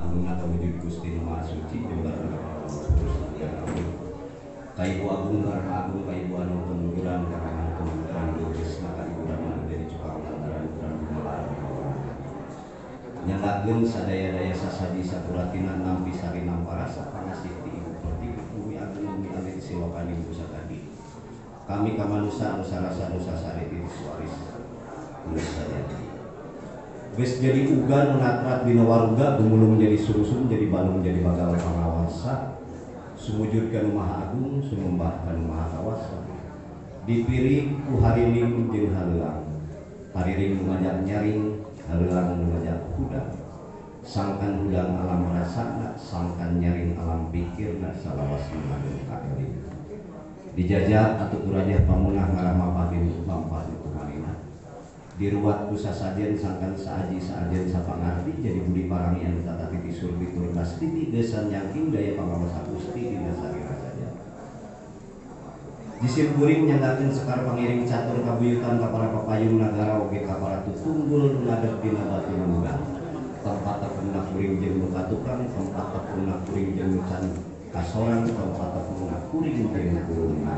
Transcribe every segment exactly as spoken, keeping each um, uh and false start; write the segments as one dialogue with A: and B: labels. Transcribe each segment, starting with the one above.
A: agung wujud Gusti Nu Maha Suci jembar Kaibu agung karena agung kaibu anu kemudian karena kemudian logis maka ibu rama dari cukang lantaran kurang malar nyalakeun sadaya-daya sasaji saturatina nampi sari namparasa pangasih ti ibu pertiwi bumi agung bumi alit silokan ibu sakadi kami kamanusa nusa rasa nusa sari ti suaris nusa jadi geus jadi uga natrat dina waruga bumulung jadi surusum jadi balung jadi bagal pangawasa sumujudkan Maha Agung sumumbahkan Maha Kawasa dipiring ku harining jeung harelang hariring ngajak nyaring harelang ngajak hudang sangkan hudang alam rasana sangkan nyaring alam pikirna salawas mangandung kaeling dijajah atuh kurajah pamunah ngarama pabin mampat kumarina diruat ku sasajen sangkan saaji saajen sapangarti jadi budi parangi anu tata titi surbi turnas titi gesan yakin daya pangawasa Gusti dina sarira saja jisim kuring nyandakeun sekar pangiring catur kabuyutan ka para papayung nagara oge ka para tutunggul nu ngadeg dina batu munggah tempat tepungna kuring jeung nu katukang tempat tepungna kuring jeung nu can kasorang tempat tepungna kuring jeung kurungna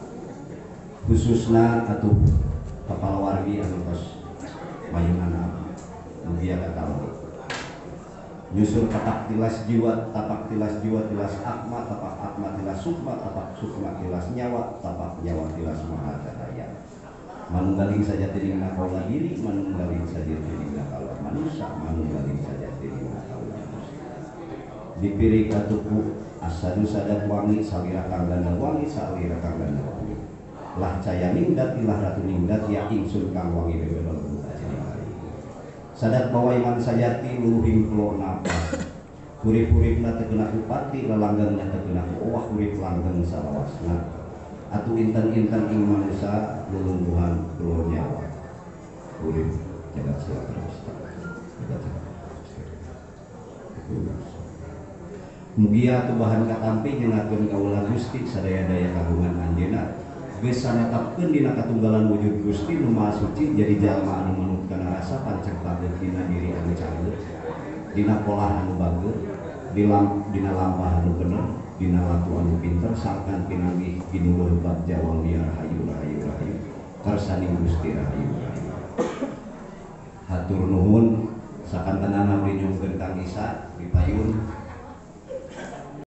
A: khususna atuh kepala wargi anu tos mayunana mugia katamu nyusul tapak tilas jiwa tapak tilas jiwa tilas akma tapak akma tilas sukma tapak sukma tilas nyawa tapak nyawa tilas mahadaya manunggaling saja tirina kaula diri manunggaling saja tirina kaula manusia manunggaling saja tirina kaula dipiri katuku asadu sadat wangi salira kang ganda wangi salira kang ganda wangi lah caya ningdat ilah ratu ningdat ya ingsun kang wangi bebel sadat bawai man sajati luhing pulau napa hurip-huripna tegena upati lalanggangna tegena owah hurip langgeng salawasna atu inten-inten ing manusia lulungguhan pulau nyawa hurip jagat sila terus mugia atu bahan katampi nyeungakeun kaula Gusti sadaya-daya kagungan anjeunna geus sanatapkeun dina katunggalan wujud Gusti Nu Maha Suci jadi jalma anu manut kana rasa pancek bageur dina diri anu cager dina pola anu bageur dina lampah anu bener dina latu anu pinter sangkan pinanggih binuluh bab jawal liar rahayu rahayu rahayu kersaning Gusti rahayu rahayu hatur nuhun sakantenana mrinyungkeun Kang Isa dipayun